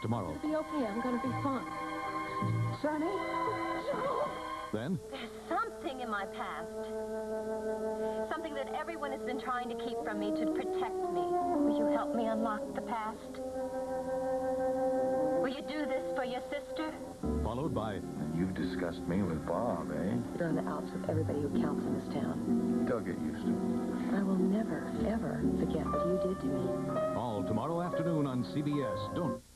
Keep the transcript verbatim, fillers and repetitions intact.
tomorrow. It'll be okay. I'm going to be fine. Sonny? Joe! Then, There's something in my past. Something that everyone has been trying to keep from me to protect me. Will you help me unlock the past? Will you do this for your sister? followed by... You've discussed me with Bob, eh? You're on the outs with everybody who counts in this town. They'll get used to it. I will never, ever forget what you did to me. All tomorrow afternoon on C B S. Don't...